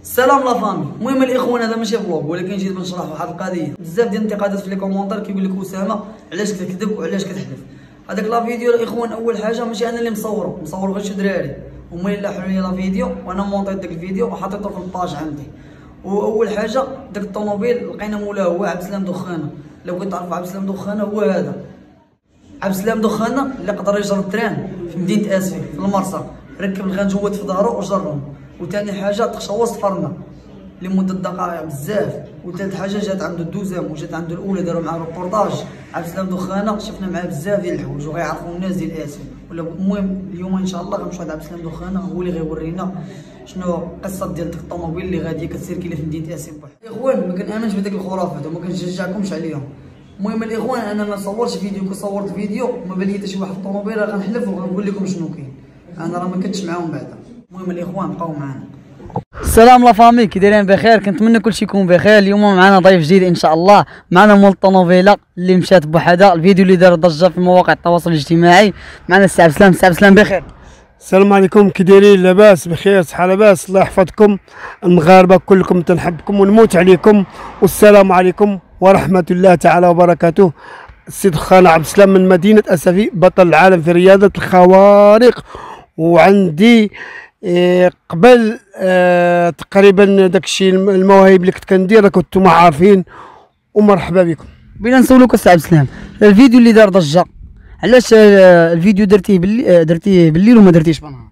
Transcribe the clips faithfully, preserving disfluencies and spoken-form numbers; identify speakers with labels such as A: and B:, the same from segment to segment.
A: سلام لا فامي. المهم الاخوان هذا ماشي فلوق ولكن جيت بنشرح واحد القضيه. بزاف ديال الانتقادات في لي كومونتير كيقول لك اسامه علاش كتكذب وعلاش كتحلف. هذاك لا فيديو الاخوان اول حاجه ماشي انا اللي مصوره، مصور غير شي دراري هما اللي لاحوا لي لا فيديو وانا مونطيت داك الفيديو وحطيته في الباج عندي. واول حاجه داك الطوموبيل لقينا مولاه هو عبد السلام دخانه. لو كنت تعرف عبد السلام دخانه هو هذا عبد السلام دخانه اللي قدر يجر التران في مدينه اسفي في المرسى، ركب الغنجوات في ظهره وجرهم. وثاني حاجه تخشوا صفرنا لمده دقائق بزاف. وثالث حاجه جات عنده الدوزام وجات عنده الاولى داروا معاه روبورتاج عبد السلام دخانه، شفنا معاه بزاف ديال الحوايج وغيعرفوا الناس ديال اسفي. ولا المهم اليوم ان شاء الله غنمشيو عند عبد السلام دخانه هو اللي غيورينا شنو قصه ديال ديك الطوموبيل اللي غاديه كتسير كاينه في مدينه اسفي بوحدها. الاخوان ما كنامنش بديك الخرافات وما كنشجعكمش عليهم. المهم الاخوان انا ما صورتش فيديو، كي صورت فيديو ما بان لي حتى شي واحد الطوموبيل غنحلف وغنقول لكم شنو كاين. انا راه ما كنتش معاهم بعدا. المهم الاخوان بقاو معنا.
B: السلام لا فامي، كي دايرين بخير؟ كنتمنى كلشي يكون بخير. اليوم معنا ضيف جديد ان شاء الله، معنا مول الطوموبيله اللي مشات بوحدها، الفيديو اللي دار ضجه في مواقع التواصل الاجتماعي. معنا السي عبد السلام. السي عبد السلام بخير؟
C: السلام عليكم، كي دايرين؟ لاباس بخير، صحه لاباس، الله يحفظكم المغاربه كلكم، تنحبكم ونموت عليكم. والسلام عليكم ورحمه الله تعالى وبركاته. السي دخانه عبد السلام من مدينه اسفي، بطل العالم في رياضه الخوارق. وعندي إيه قبل آه تقريبا داكشي المواهب اللي كنت كندير كنتو عارفين. ومرحبا بكم.
B: بغينا نسولوك السي عبد السلام، الفيديو اللي دار ضجه علاش الفيديو درتيه بالليل درتيه بالليل وما درتيش بالنهار؟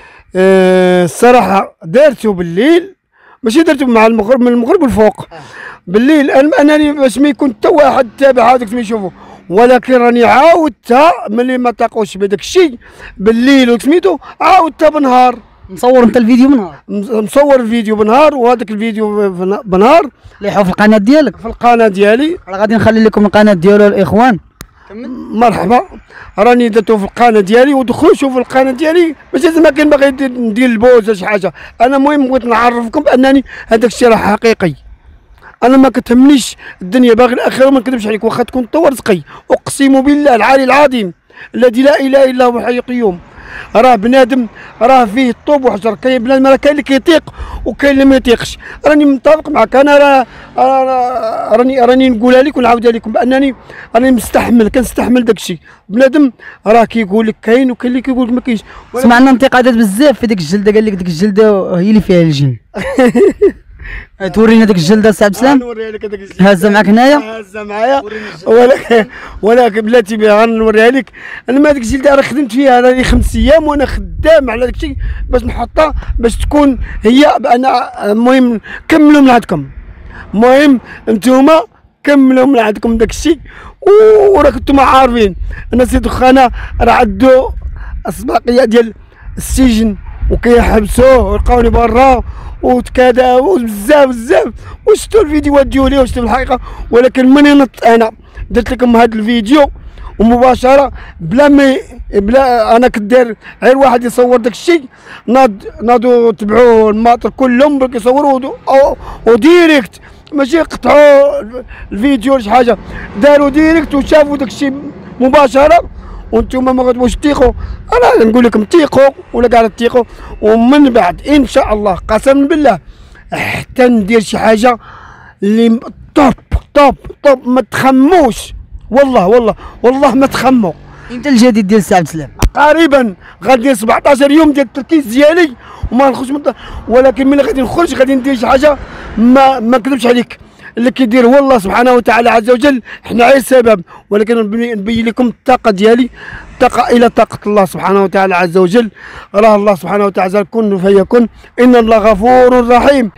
C: آه الصراحه درته بالليل، ماشي درته مع المغرب، من المغرب والفوق. آه. بالليل انني باش ما يكون حتى واحد تابع هذاك ما يشوفه، ولكن راني عاودتها ملي ما تاقوش بداك الشيء بالليل وسميتو عاودتها بالنهار.
B: مصور انت الفيديو بالنهار؟
C: مصور الفيديو بالنهار وهذاك الفيديو بالنهار
B: ليحو في القناه ديالك؟
C: في القناه ديالي.
B: راه غادي نخلي لكم القناه ديالو الاخوان.
C: كمل. مرحبا، راني درتو في القناه ديالي ودخلوا شوفوا القناه ديالي، ماشي زعما كاين باغي ندير البوز ولا شي حاجه. انا المهم بغيت نعرفكم بانني هذاك الشيء راه حقيقي. انا ما كتهمنيش الدنيا، باغي الاخره ما نكذبش عليك، واخا تكون طور رزقي اقسم بالله العالي العظيم الذي لا اله الا هو الحي القيوم. راه بنادم راه فيه طوب وحجر، كاين بنادم راه كاين اللي كيطيق وكاين اللي ما يطيقش. راني متفق معك، انا راه راني راني نقولها لك ونعاودها لكم بانني راني مستحمل، كنستحمل داك الشيء. بنادم راه كيقول لك كاين وكاين اللي كيقول لك ما كاينش.
B: سمعنا انتقادات بزاف في ديك الجلده، قال لك ديك الجلده هي اللي فيها الجن. تورينا ديك الجلده السي عبد السلام؟
C: نوريها لك هذيك الجلده.
B: هازه معاك هنايا؟
C: هازه معايا، ولكن ولكن بلاتي غنوريها لك. انا ما هذيك الجلده راه خدمت فيها راني خمس ايام وانا خدام على داك الشيء باش نحطها باش تكون هي. انا المهم كملوا من عندكم، المهم انتوما كملوا من عندكم داك الشيء. وراه كنتم عارفين ان السي دخانه راه عنده اسبقيه ديال السجن وكيحبسوه ويلقاوني برا وكذا وبزاف بزاف. وشفتوا الفيديوهات ديالي وشفتوا الحقيقه، ولكن مني نط انا درت لكم هذا الفيديو ومباشره بلا ما بلا انا كدير غير واحد يصور داك الشيء. ناض ناضوا تبعوا الماطر كلهم كيصوروا وديريكت، ماشي قطعوا الفيديو ولا شي حاجه، داروا ديريكت وشافوا داك الشيء مباشره. وانتم ما غاديوش تيقوا، انا نقول لكم تيقوا ولا كاع تيقوا. ومن بعد ان شاء الله قسما بالله حتى ندير شي حاجه اللي طوب طوب طوب، ما تخموش والله والله والله ما تخموا.
B: انت الجديد ديال السي عبد السلام
C: قريبا غادي سبعطاش يوم ديال التركيز ديالي وما نخرجش من، ولكن ملي غادي نخرج غادي ندير شي حاجه ما ما نكذبش عليك. اللي كيدير هو الله سبحانه وتعالى عز وجل، حنا غير سبب. ولكن نبين لكم الطاقه ديالي، طاقه الى طاقه الله سبحانه وتعالى عز وجل. راه الله سبحانه وتعالى كن فيكن، ان الله غفور رحيم.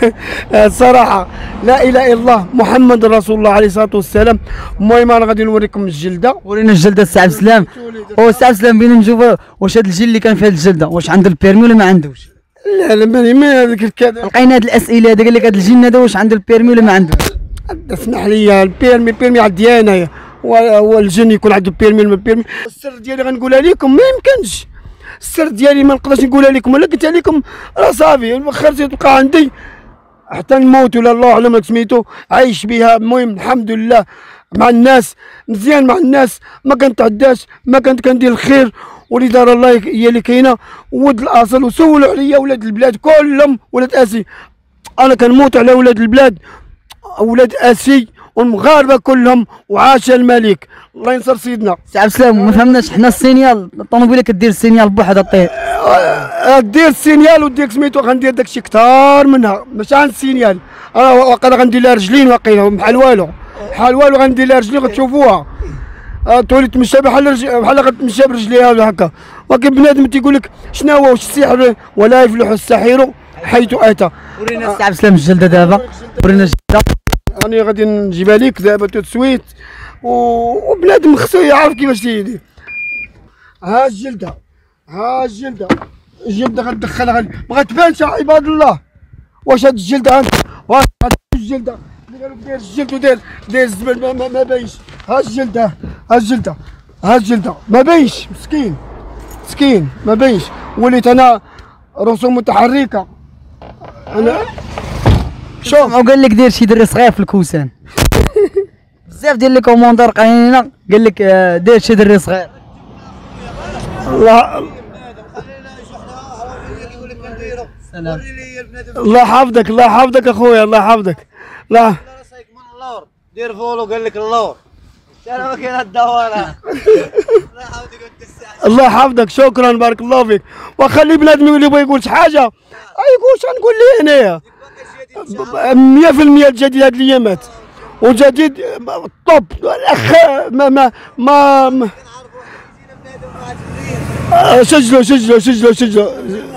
C: الصراحه لا اله الا الله محمد رسول الله عليه الصلاه والسلام. المهم انا غادي نوريكم الجلده.
B: ورينا الجلده السي عبد السلام. هو السي عبد السلام بينا نشوفوا واش هذا الجل اللي كان فيها الجلده واش عنده البيرمي ولا ما عندوش؟
C: لا لا ماني ما هذيك الكذا.
B: لقينا هاد الاسئله هذا قال لك هذا الجن هذا واش عنده البيرمي ولا ما عندوش؟
C: اسمح لي، البيرمي البيرمي عندي انايا، والجن يكون عنده بيرمي ولا بيرمي. السر ديالي غنقولها لكم ما يمكنش، السر ديالي ما نقدرش نقولها لكم، ولا قلت لكم راه صافي خرجت تبقى عندي حتى نموت ولا الله اعلم سميتو عايش بها. المهم الحمد لله مع الناس مزيان، مع الناس ما كنتعداش، ما كنت كندير الخير. واللي دار الله هي اللي كاينه. ولد الاصل وسولوا عليا ولاد البلاد كلهم ولاد اسي انا كنموت على ولاد البلاد، ولاد اسي والمغاربه كلهم، وعاش الملك. الله ينصر سيدنا.
B: سي عبد السلام ما فهمناش حنا السينيال الطوموبيله كدير السينيال بوحدها طير.
C: دير السينيال ودير سميتو، غندير داكشي كثار منها ماشي عن السينيال. انا واقيلا غندير لها رجلين، واقيلا بحال والو بحال والو غندير لها رجلين غتشوفوها. تولي تمشى بحال بحال غتمشى برجليها هكا. ولكن بنادم تيقول لك شنو هو واش السحر، ولا يفلح الساحر حيث اتى.
B: ورينا سي عبد السلام الجلده دابا، ورينا الجلده.
C: راني غادي نجيبها لك دابا تو تسويت، وبنادم خصو يعرف كيفاش يدير. ها الجلده، ها الجلده، الجلده غتدخلها غادي ما غتبانش عباد الله. واش هاد الجلده هاد الجلده اللي قالوا داير الجلد وداير داير الزبل ما, ما, ما باينش. ها الجلده، ها الجلده، ها الجلده ما باينش، مسكين مسكين ما باينش. وليت انا رسوم متحركه. انا
B: شوف قال لك دير شي دري صغير في الكوسان. بزاف ديال لي كوموندار قايلين قال لك دير شي دري صغير.
C: الله
B: سلام.
C: الله يحفظك، الله يحفظك اخويا، الله يحفظك. لا
D: راسك من اللور دير فولو قال لك اللور انا ما كاين الدواره.
C: الله يحفظك، شكرا بارك الله فيك. وخلي بنادم اللي يبغى يقول شي حاجه يقول اش نقول ليه هنايا. مية في المية الجديد هاد الايامات، وجديد طوب الاخ ما ما ما, ما سجلوا سجلوا سجلوا سجلوا.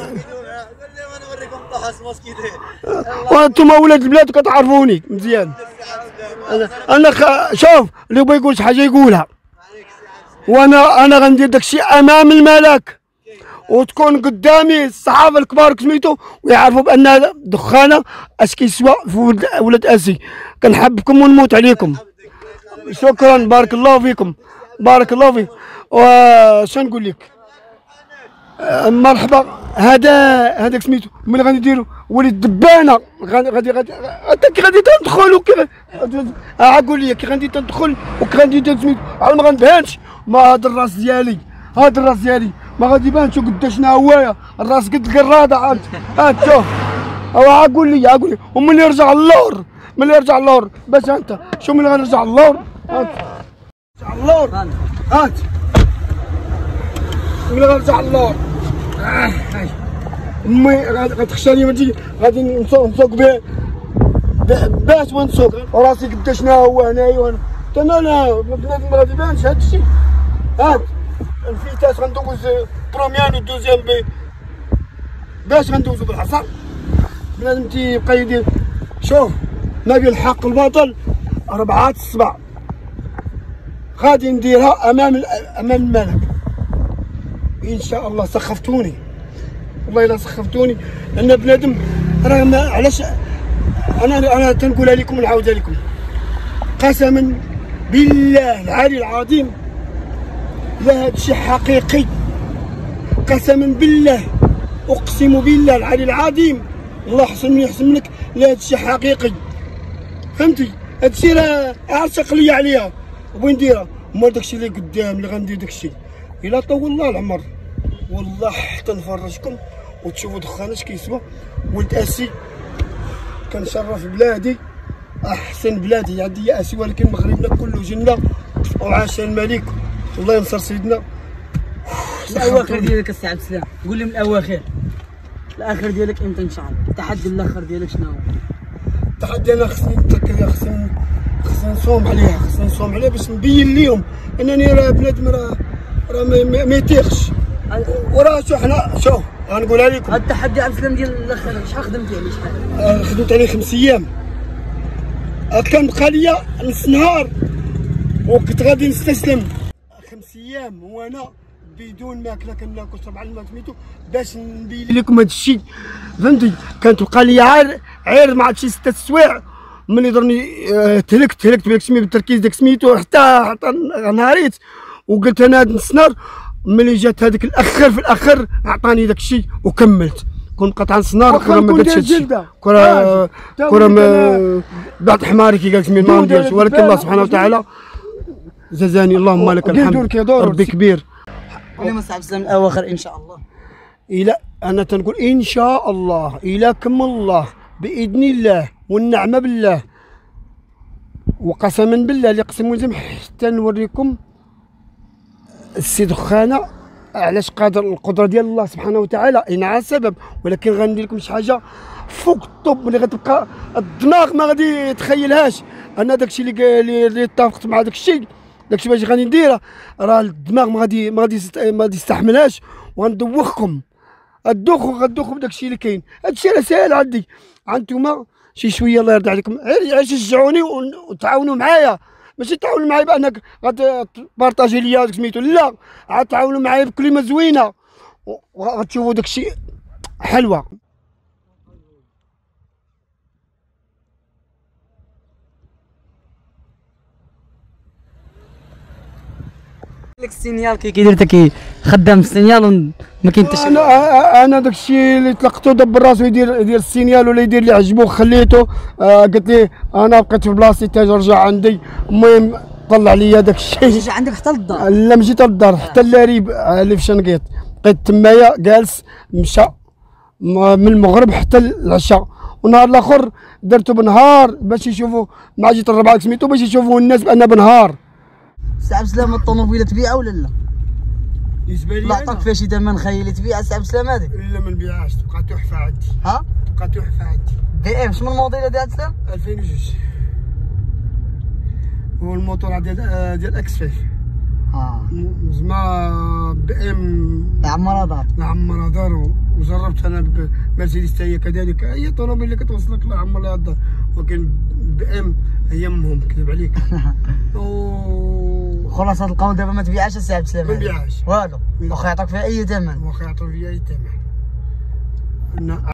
C: وانتم ولاد البلاد كتعرفوني مزيان. انا انا خ... شوف اللي يبغى يقول شي حاجه يقولها، وانا انا غندير داكشي امام الملك، وتكون قدامي الصحافه الكبار سميتو، ويعرفوا بان هذا دخانه اش كيسوى في ولد, ولد اسي. كنحبكم ونموت عليكم. شكرا بارك الله فيكم، بارك الله فيك. واش نقول لك، مرحبا. هذا هذاك سميتو ملي غادي نديرو وليد دبانه، غادي غادي غادي كي غادي تندخل وكي اقول لي كي غادي تندخل وكي غادي ندير سميتو على ما غنبانش. ما هذا الراس ديالي، هذا الراس ديالي ما غادي يبانش قد شنو هوايا. الراس قد القراده عاد. هاد شوف اقول لي اقول لي وملي يرجع اللور، ملي يرجع اللور باش انت شوف ملي غنرجع اللور. هات رجع اللور، هات ملي غنرجع اللور. اه هاي امي غتخشاني ما تجي غادي نسوق نسوق بها باش ما نسوق وراسي قداش شنو هو هنايا. وانا انا انا بنادم ما غادي يبانش هاد الشيء. هات الفيتاس غندوز بروميان ودوزيام بي باش غندوزو بالعصا. بنادم تيبقى يدير. شوف ما بين الحق والباطل أربعة الصبع غادي نديرها امام امام الملك ان شاء الله. سخفتوني والله الا سخفتوني، لان بنادم راه علاش انا انا تنقولها لكم ونعاودها لكم قسما بالله العلي العظيم. لا هذا الشيء حقيقي، قسما بالله اقسم بالله العلي العظيم. الله يحسن يحسن منك. لا هذا الشيء حقيقي، فهمتي؟ هذا الشيء راه عاشق ليا عليها وبغي نديرها. ما داكشي اللي قدام اللي غندير داكشي الا طول الله العمر والله حتى نفرجكم وتشوفوا دخان اش كيسوى. ولد اسي كنشرف بلادي، احسن بلادي عندي اسي، ولكن مغربنا كله جنه. وعاش الملك. الله ينصر سيدنا.
B: الاواخر ديالك السي عبد السلام، قول لي من الاواخر. الاخر ديالك امتى ان شاء الله؟ التحدي الاخر ديالك شنو هو؟
C: التحدي انا خصني نتركز، خصني خصني نصوم عليها، خصني نصوم عليها باش نبين ليهم انني راه بنادم راه راه ما يطيقش. وراه شو حنا شوف غنقولها لكم.
B: هذا التحدي عبد السلام ديال الاخر شحال خدمتي عليه؟ شحال؟
C: خدمت عليه خمس ايام. كان بقى ليا نص نهار وكنت غادي نستسلم. خمس ايام وانا بدون ماكله كناكل شرب على الماء سميتو باش نبين لكم هذا الشيء، فهمتي؟ كانت بقى ليا عير عير مع شي ستة سوايع. ملي درني اه تهلكت تهلكت بداك سميتو بالتركيز داك سميتو حتى حتى نهاريت. وقلت انا هاد نص نهار ملي جات هذيك الاخر في الاخر عطاني داك الشيء وكملت. كنت قطع نص نهار كره ما درتش هادشي، كره كره بعد حماري كي قال سميتو ما نديرش. ولكن الله سبحانه وتعالى جزاني اللهم لك الحمد. ربي كبير.
B: اليوم السي عبد السلام الاواخر ان شاء الله.
C: الى انا تنقول ان شاء الله الى كم الله باذن الله والنعمه بالله وقسما بالله اللي قسم ولزم حتى نوريكم السي دخانه علاش قادر القدره ديال الله سبحانه وتعالى. اي نعم سبب، ولكن غندير لكم شي حاجه فوق الطب اللي غتبقى الدماغ ما غادي يتخيلهاش. انا داكشي اللي اللي اتفقت مع داكشي داكشي باش غادي نديره راه الدماغ ما غادي ما غادي ما غادي يستحملهاش، وغندوخكم غدوخوا غدوخوا بداكشي اللي كاين. هادشي راه ساهل عندي. هانتوما شي شويه الله يرضي عليكم غير شجعوني وتعاونوا معايا، ماشي تعاونوا معايا بانك غتبارطاجي ليا داك سميتو، لا عاد تعاونوا معايا بكلمه زوينه وغتشوفوا داكشي حلوه.
B: لك السينيال كي كيدير تا كي خدام السينيال ما كاين حتى شي.
C: انا انا داكشي اللي طلقته دبر راسو يدير يدير السينيال ولا يدير اللي عجبو خليته. آه قلت لي انا بقيت في بلاصتي حتى رجع عندي. المهم طلع لي داكشي.
B: جا عندك حتى للدار؟
C: لا ما جيت للدار حتى اللاريب اللي في شنقيط بقيت تمايا جالس. مشى من المغرب حتى العشاء، ونهار الاخر درته بنهار باش يشوفوا مع جيت الربعه سميتو باش يشوفوا الناس بان بنهار.
B: سي عبد السلام الطوموبيله تبيعها ولا لا؟
C: بالنسبه لي
B: لا عطاك فيها شي ثمن خيالي تبيعها سي عبد السلام هذيك؟
C: لا ما نبيعهاش، تبقى تحفه عندي.
B: ها؟
C: تبقى تحفه عندي.
B: بي ام شنو الموديل ديال عبد السلام؟
C: ألفين وجوج هو الموتور ديال ديال اكس خمسة.
B: اه
C: زعما بي ام
B: عمرها دار.
C: عمرها دار. وجربت انا بمرسيدس هي كذلك، هي طوموبيل اللي كتوصلك لعمر لها الدار، ولكن بي ام هي امهم كذب عليك. و
B: خلاص هاد القول دابا ما تبيعهاش السي عبد السلام؟
C: ما نبيعهاش
B: والو، واخا يعطاك فيها اي ثمن.
C: واخا يعطوا فيها اي ثمن.